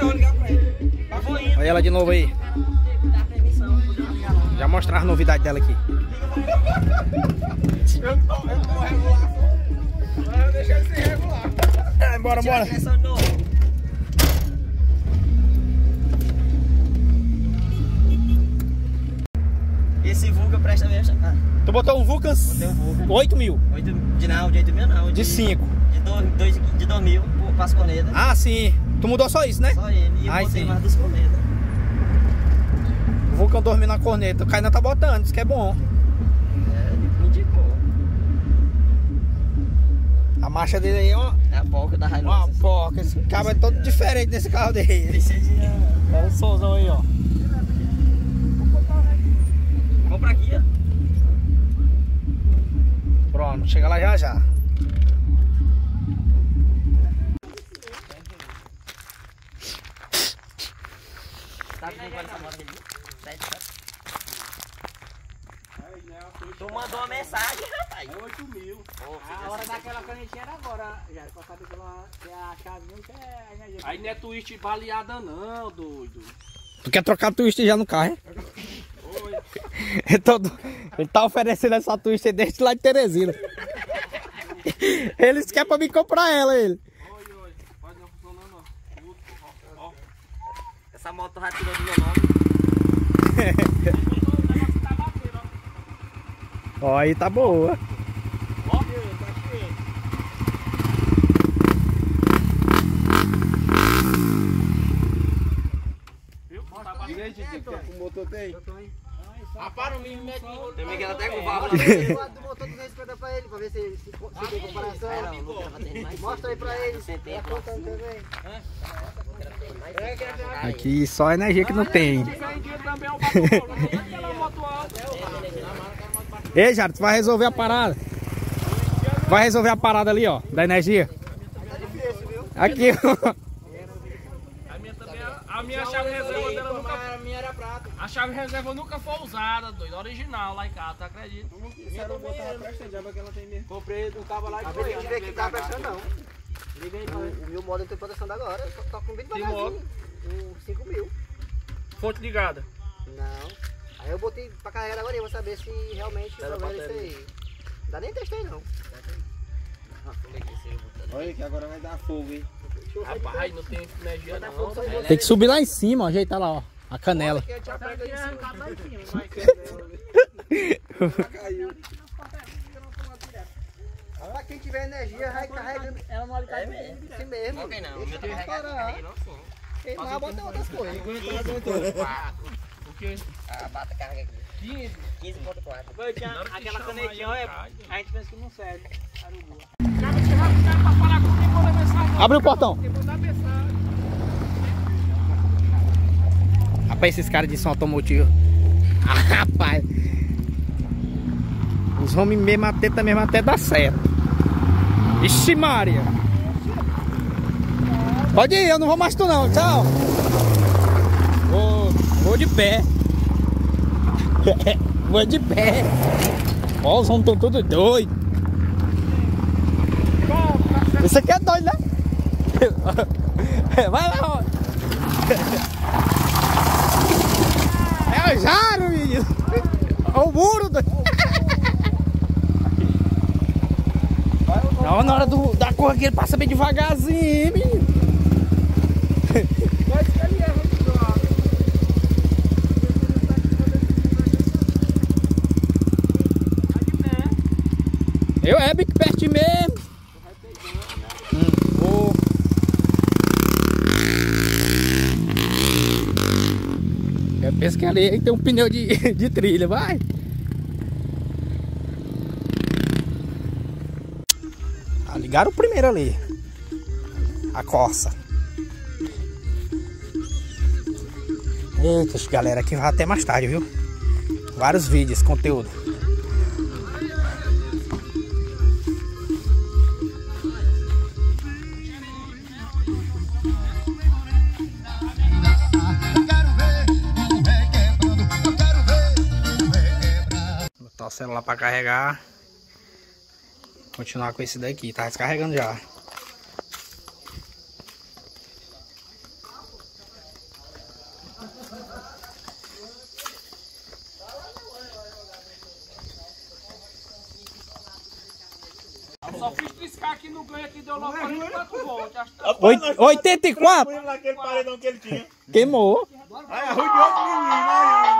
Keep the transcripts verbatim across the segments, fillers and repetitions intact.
Olha ela de novo aí. Já mostrar as novidades dela aqui. Eu não vou regular. Mas eu deixei ele sem regular. É, bora, bora. Esse Vulcan presta mesmo. Ah, Tu botou um Vulcan? botei um Vulcan. oito mil. oito, de não, de oito mil não. De cinco. De dois, de dois mil para as cornetas. Ah, sim. Tu mudou só isso, né? Só ele. E eu Ai, botei sim. mais duas cornetas. O Vulcan dormindo na corneta. O Kainan tá botando, isso que é bom. É, ele me indicou. A marcha dele aí, ó. É a polca da Uma Hilux. porca. Esse cabo é todo diferente nesse carro dele. Licencinha. Olha o solzão aí, ó. Compra aqui, ó. Pronto, chega lá já já. Tá com quanto essa moto aqui? sete, sete. Tu mandou uma mensagem, rapaz. É oito mil. A hora daquela canetinha era agora, já pra saber que ela- que é a chavinha que é a energia. Aí não é twist baleada não, doido. Tu quer trocar twist já no carro, hein? Ele, todo, ele tá oferecendo essa twist desde lá de Teresina. Eles querem pra mim comprar ela, ele. Oi, oi. Pode não funcionando, ó. Ó, ó. Essa moto já tirou do meu nome. Ó, aí tá boa. Ó, tá cheio. Viu? Tá batendo. Direito, o motor tem. Ah, para o menino, mete no Tem Miguel até com válvula. Do motor duzentos e cinquenta pra ele, pra ver se, se, se tem comparação. É, não, não quero bater mais. Mostra aí pra ele. Sentei, Tá contando também. Aqui só energia que não tem. Ganha dinheiro também é o batom. Não é aquela moto alta. Ei, Jara, tu vai resolver a parada. Vai resolver a parada ali, ó, da energia. Aqui, ó. A minha também, é- a minha chave reserva dela nunca. A minha era prata. A chave reserva nunca foi usada, doido. Original lá em casa, tu acredita? Comprei do cabo lá de Talvez a gente vê Goiânia. que tá prestando não. Liga aí, o, o meu modelo tem proteção da agora. Só tá com bem devagarzinho. Um cinco mil. Fonte ligada. Não. Aí eu botei pra carregar agora, eu vou saber se realmente o problema é isso aí. Ainda nem testei não. Olha que agora vai dar fogo, hein? Rapaz, não tem energia não. Tem que subir lá em cima, ó. Ajeitar lá, ó. A canela. Pra quem tiver energia, vai carregando ela no alicate assim mesmo. Ok, não. O meu Deixa tem ela regado parar. aí, não sim. Quem mais bota outras coisas. O quê? A bata carrega aqui. quinze. quinze ponto quatro. Aquela canetinha, olha, a gente pensa que não serve. Abre o portão. Rapaz, esses caras de som automotivo. Ah, rapaz. Os homens mesmo até, mesmo até dá certo. Ixi, Maria. Pode ir, eu não vou mais tu não. Tchau. Vou, vou de pé. Vou de pé. Ó, os homens estão todos doidos. Esse aqui é doido, né? Vai lá, ó. É o Jaro, menino. É o muro. Do... Não, na hora do, da curva aqui ele passa bem devagarzinho, menino. Eu é bem perto mesmo. Hum, vou. Eu penso que ali tem um pneu de, de trilha, vai. Ah, ligaram o primeiro ali. A Corsa. Eita, galera, aqui vai até mais tarde, viu? Vários vídeos, conteúdo. Botar o celular para carregar. Continuar com esse daqui, tá descarregando já. Só fiz triscar aqui no ganho aqui, deu logo quarenta e quatro voltas. Oit- oitenta e quatro? Põe lá aquele paredão que ele tinha. Queimou. Aí arrude outro menino, aí.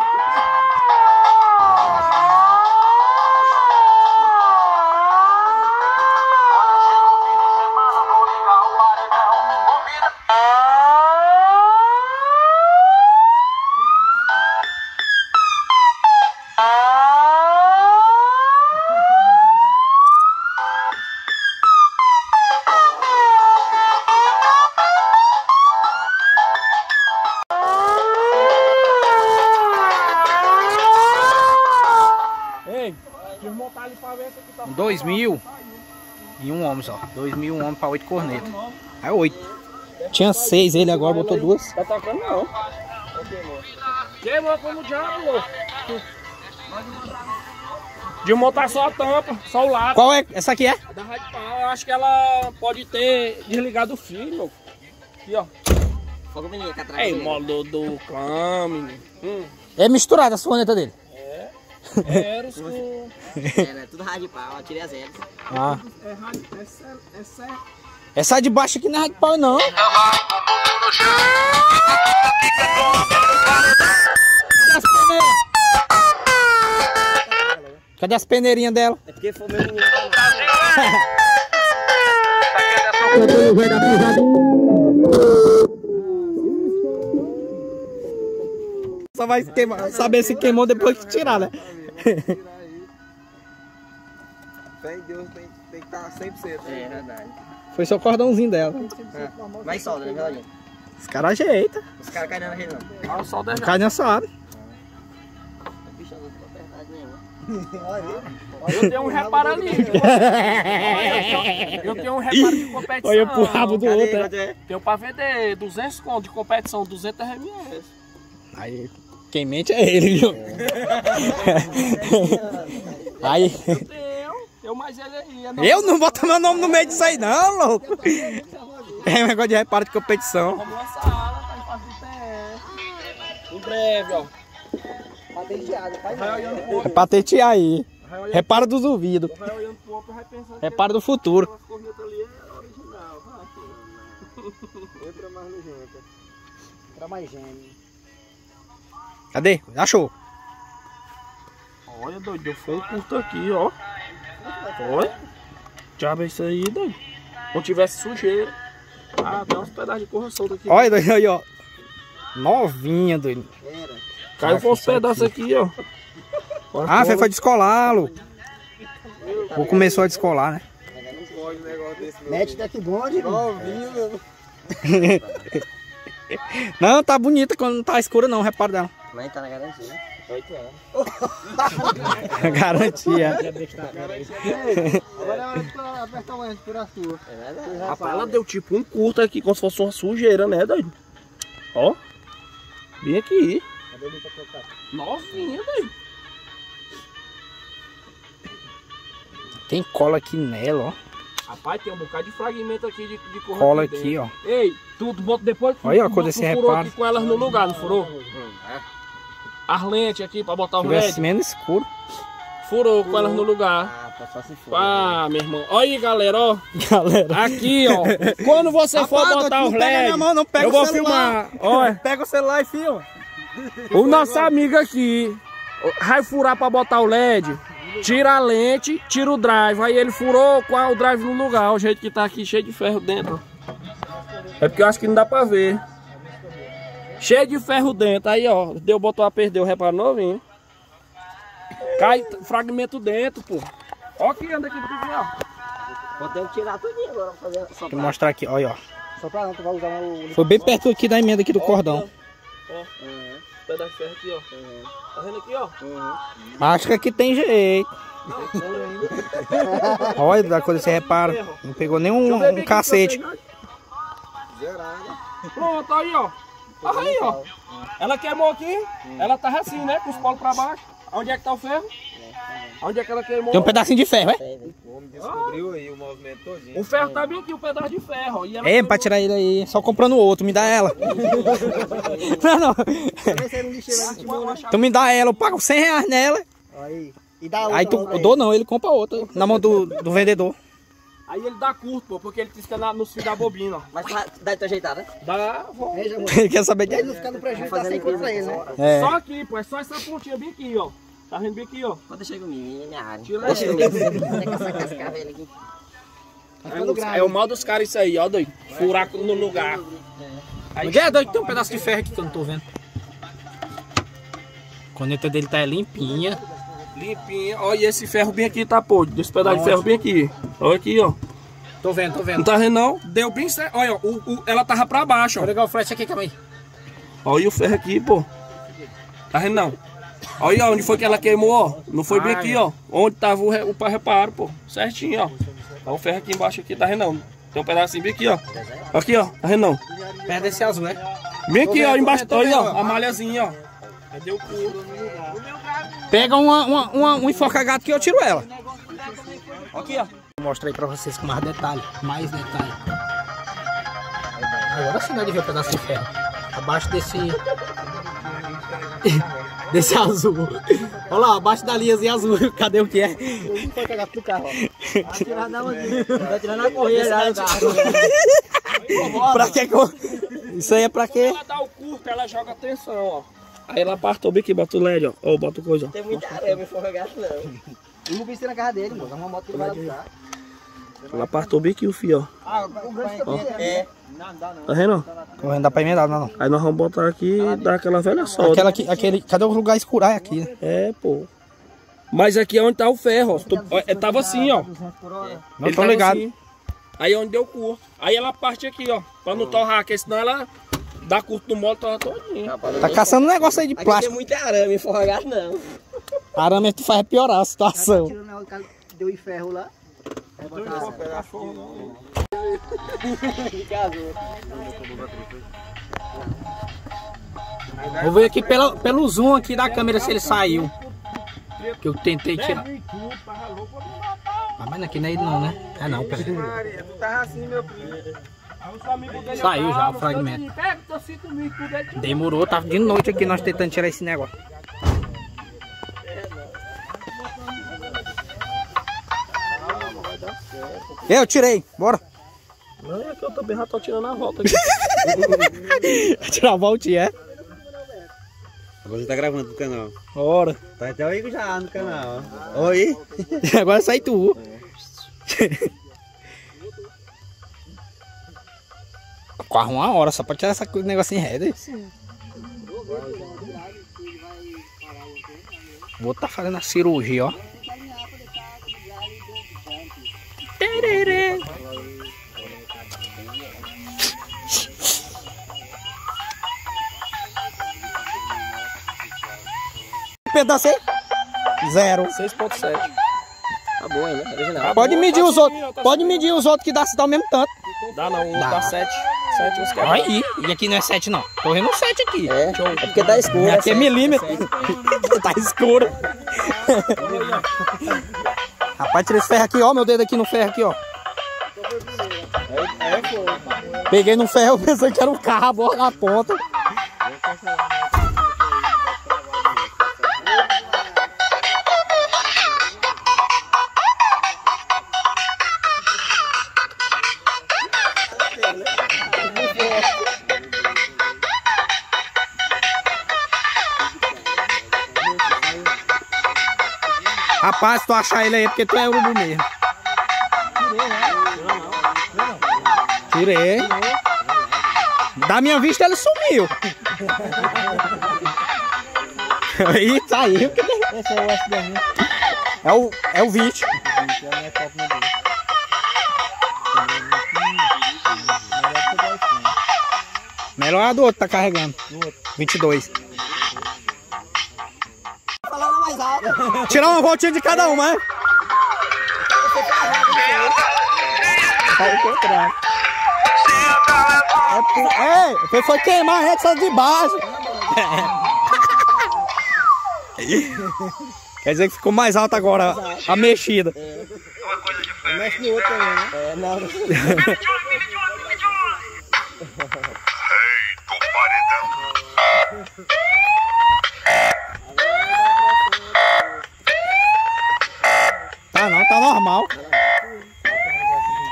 Dois mil e um homem só. Dois mil e um homem pra oito cornetas. É oito. Tinha seis, ele agora botou duas. Tá tocando não. Queimou como diabo. De montar só a tampa, só o lado. Qual é? Essa aqui é? Da Rádio Pau, eu acho que ela pode ter desligado o fio, meu. Aqui, ó. Fogo menino que atrás. É, o modo do clã, menino. Hum. É misturada as cornetas dele. É, Eros com... É, né? Tudo rádio pau, eu tirei as eras. Ah. É rádio, é sério, é sério. Essa de baixo aqui não é rádio pau, não. Cadê as peneirinhas dela? É porque foi meu... Só vai queimar, saber se queimou depois que tirar, né? Fé em Deus tem, tem que estar cem por cento. É verdade. Foi só o cordãozinho dela. Mais solda, né, Geladinho? Os caras ajeitam. Os caras caem na rede não. Ah, o sol da Cai nessa área. Bicho, eu não tô apertado nenhuma. Eu tenho um reparo ali. Eu tenho um reparo de competição. Olha pro rabo do Cadê? outro. Quanto é? Tenho pra vender duzentos conto de competição, duzentos mililitros. Aí, quem mente é ele, viu? Aí. Eu tenho, eu mais ele aí. É não. Eu não boto meu nome no meio disso aí, não, louco. É um negócio de reparo de competição. Vamos lançar ela, tá em fase do P S. Em breve, ó. Patenteado, faz Vai olhando pro É outro. patentear aí. Reparo dos ouvidos. Vai olhando pro outro e vai pensando Reparo do futuro. que as cornetas ali é original. Vai. Entra mais no junto. Entra mais gêmeo. Cadê? Achou. Olha, doido, deu fogo curto aqui, ó. Olha. Diabo é isso aí, doido. Não tivesse sujeira. Ah, tem uns pedaços de corra solta aqui. Olha, doido, aí, ó. Novinha, doido. Caiu com uns pedaços aqui, ó. Ah, você foi descolá-lo. Ou começou a descolar, né? Não pode um negócio desse. meu Mete filho. daqui bonde. Novinho, meu. Não, tá bonita quando não tá escura não, reparo dela. Mas tá na garantia, né? Oito anos. Garantia. Agora é hora de tu apertar o ente por a sua. É verdade. Rapaz, ela deu tipo um curto aqui, como se fosse uma sujeira, né, doido? Ó. Vem aqui. Novinha, doido. Tem cola aqui nela, ó. Rapaz, tem um bocado de fragmento aqui de, de corra Cola aqui aqui, ó. dentro. Ei, tudo bota depois. Olha, ó, tu- quando tu esse furou reparo. aqui com elas no lugar, não furou? As lentes aqui pra botar o Se L E tivesse D. menos escuro. Furou com elas no lugar. Ah, tá só se for. Ah, meu irmão. Olha aí, galera, ó. Galera. Aqui, ó. Quando você for Rapaz, botar não os pega L E D, minha mão, não pega eu o vou celular. filmar. Olha, Pega o celular e filma. o nosso amigo aqui vai furar pra botar o L E D. Tira a lente, tira o drive. Aí ele furou com o drive no lugar. O jeito que tá aqui, cheio de ferro dentro. É porque eu acho que não dá pra ver. Cheio de ferro dentro. Aí, ó. Deu, botou a perder o reparo novinho. Cai fragmento dentro, pô. Ó que anda aqui do que ó. Vou ter que tirar tudinho agora pra fazer só Vou mostrar aqui, olha, ó. Só pra não, tu vai usar o... Foi bem perto aqui da emenda aqui do cordão. Ó, pedaço de ferro aqui, ó. Tá vendo aqui, ó? Acho que aqui tem jeito. Olha da coisa você repara. Não pegou nem um, um cacete. Pronto, aí, ó. Olha aí, ó. Ela queimou aqui. Ela tava assim, né? Com os polos pra baixo. Onde é que tá o ferro? Onde é que ela queimou? Tem um pedacinho de ferro, é? O homem descobriu aí o movimento todinho. O ferro tá bem aqui, o pedaço de ferro. ó. E ela É, queimou. pra tirar ele aí, só comprando outro, me dá ela. Não, não. Também você não lixeira lá, tipo, né? Tu me dá ela, eu pago cem reais nela. Aí. E dá outra. Aí tu, outra eu dou não, ele compra outra. Na mão do, do vendedor. Aí ele dá curto, pô, porque ele tisca na, nos fios da bobina, ó. Mas dá, dá de tua ajeitada? Dá, vou. Veja, amor. Ele quer saber de Ele não fica no prejuízo, tá sem contra ele, né? É. Só aqui, pô, é só essa pontinha bem aqui, ó. Tá vendo bem aqui, ó. Pode deixar comigo, é minha área. Tira Deixa aí. comigo. Deixa essa casca velha aqui. É o mal dos caras isso aí, ó, doido. Furar no lugar. Onde é, doido? Tem um pedaço de ferro aqui que eu não tô vendo. A corneta dele tá limpinha. Limpinha. Ó, e esse ferro bem aqui tá podre. Esse pedaço de ferro bem aqui. Olha aqui, ó. Tô vendo, tô Não vendo. tá vendo não? Deu bem certo. Olha, ó, o, o, ela tava pra baixo, ó. Vou ligar o flash aqui, calma aí. Olha o ferro aqui, pô. Tá vendo não? Olha onde foi que ela queimou, ó. Não foi bem Ah, aqui, é. ó. Onde tava o, re- o pá reparo, pô. Certinho, ó. Olha o ferro aqui embaixo aqui, tá vendo não? Tem um pedacinho bem aqui, ó. Aqui, ó. Tá vendo não? Perto desse azul, né? Bem aqui, vendo, ó. tô Embaixo, vendo, tô olha, vendo, ó. ó. A malhazinha, ó. Cadê o cu? Pega uma, uma, uma, um enfoca-gato que eu tiro ela. Aqui, ó. Vou mostrar aí pra vocês com mais detalhe. Mais detalhe. Agora sim nós de ver o pedaço de ferro. Abaixo desse... desse azul. Olha lá, abaixo da linhazinha azul. Cadê o que é? Não foi cagar pro carro, ó. Tá tirando na onde? Tá tirando a correia já do carro. Pra que que eu... Isso aí é pra quê? Ela dá o curto, ela joga atenção, ó. Aí ela partou bem aqui, bota o L E D, ó. Ó, bota o coisa, ó. Tem muita areia, me for gato não. Eu não pensei na casa dele, mano. É uma moto que ele vai alugar. Ela partou bem aqui o fio, ó. Ah, o grande também É. Tá vendo? Tô vendo, dá pra emendar, não, não. Aí nós vamos botar aqui e dar aquela velha solda. Aquela aqui, aquele... Cadê o lugar escuro? Ah, é aqui, né? É, pô. Mas aqui é onde tá o ferro, ó. Tu- ó, é, tava assim, ó. Não Ele tô tava ligado. assim. Aí é onde deu curto. Aí ela parte aqui, ó. Pra não torrar, porque senão ela dá curto no molo, torra todinho. Tá caçando um negócio aí de Aqui tem plástico. muita arame, me for gato não. Arame tu faz piorar a situação. tirando o cara deu em ferro lá. Aí botar... Vou ver aqui pela, pelo zoom aqui da câmera se ele saiu. Que eu tentei tirar. Ah, mas aqui não é ele não, né? É não, peraí. Maria, tu tava assim, meu filho. Saiu já o fragmento. Demorou, tava de noite aqui nós tentando tirar esse negócio. Eu tirei, bora. Não, é que eu também já tô tirando a volta aqui. Tirar a voltinha, é? Você tá gravando pro canal. Bora. Tá até o Igor já no canal, ó. Oi. Agora sai tu. Quase uma hora só pra tirar essa coisa- negocinho reto. Vou tá fazendo a cirurgia, ó. Tererê. Pedaço aí? Zero. seis ponto sete. Tá bom ainda, original. Pode medir os outros. Pode medir os outros que dá, dá o mesmo tanto. Dá não, um Dá. dá sete. sete uns quebra. Aí, e aqui não é sete não. Tô vendo sete aqui. É, é porque tá escuro. Aqui é milímetro. Tá escuro. Rapaz, tirei esse ferro aqui, ó. Meu dedo aqui no ferro aqui, ó. Peguei no ferro, pensei que era um cabo, ó, na ponta. Rapaz, se tu achar ele aí é porque tu é urubu mesmo. Tirei. Da minha vista ele sumiu. Aí saiu. Esse é o S dez mil. É o, é o vinte. Melhor a do outro tá carregando. vinte e dois. Falando mais alto. Tirar uma voltinha de cada uma, né? Fala o contrário. É, foi, foi queimar a reta de baixo. Quer dizer que ficou mais alta agora a mexida. Mexe no outro também, né? É, não. Tá não, tá normal.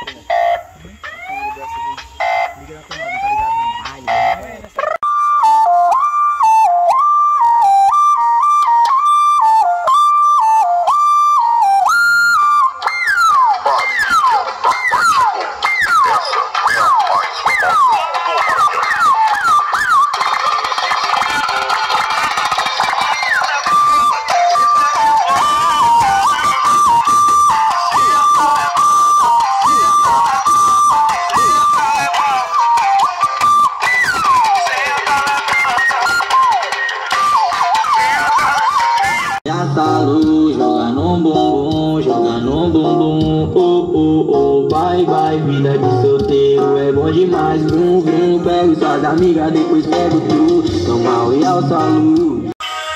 salo, joga no bumbum, joga no bumbum. Oh, oh, oh, bye, bye, vida de solteiro é bom demais. Vrum, vrum, pego suas amigas, depois pego tu. Toma o e ao salo.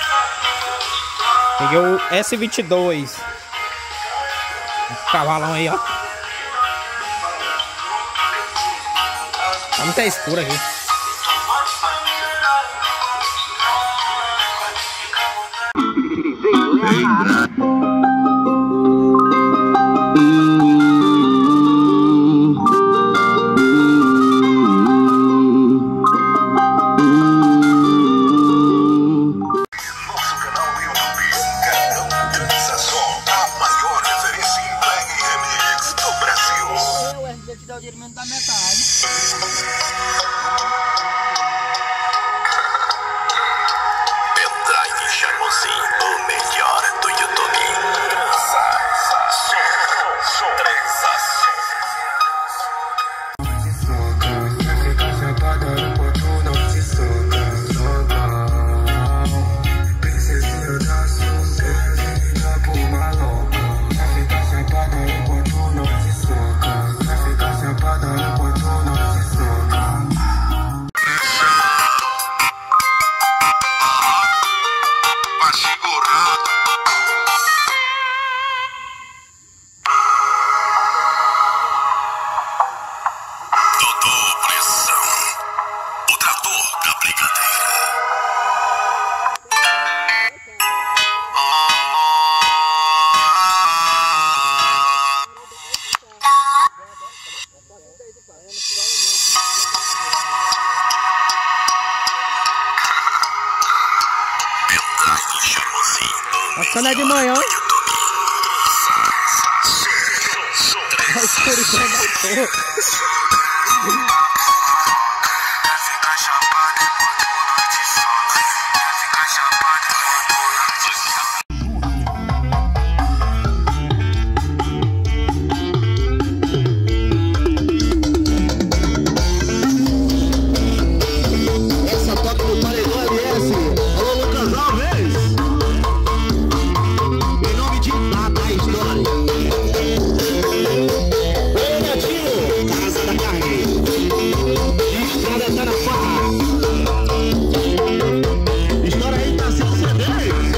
Peguei o S vinte e dois. Cavalão aí, ó. Tá muito escuro aqui. Quando é de manhã. A escuridão da porra. Essa toca no paredão L S. Alô, Lucas Alves. Em nome de Tata História. Oi, Netinho. Casa da Carne. Estrada tá na farra. História aí tá sem C D.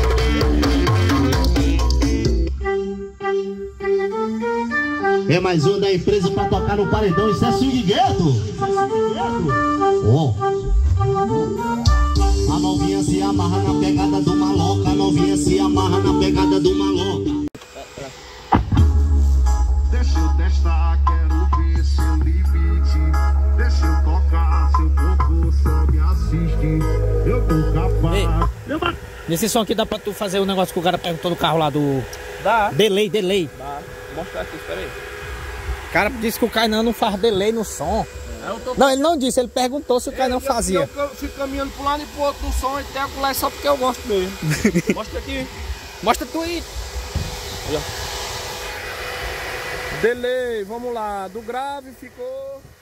É mais um da empresa pra tocar no paredão. Isso é swing gueto. Oh. A novinha se amarra na pegada do maloca. A novinha se amarra na pegada do maloca. Deixa eu testar, quero ver seu limite. Deixa eu tocar, seu corpo só me assiste. Eu tô capaz. Nesse som aqui dá pra tu fazer o negócio que o cara perguntou do carro lá do... Dá. Delay, delay. Dá. Vou mostrar aqui, espera aí. O cara disse que o Kainan não faz delay no som. Eu tô... Não, ele não disse, ele perguntou se o Kainan fazia. Eu, eu fico caminhando pro lado e pro outro do som e até acolá só porque eu gosto mesmo. Mostra aqui. Mostra tu aí. Delay, vamos lá. Do grave ficou...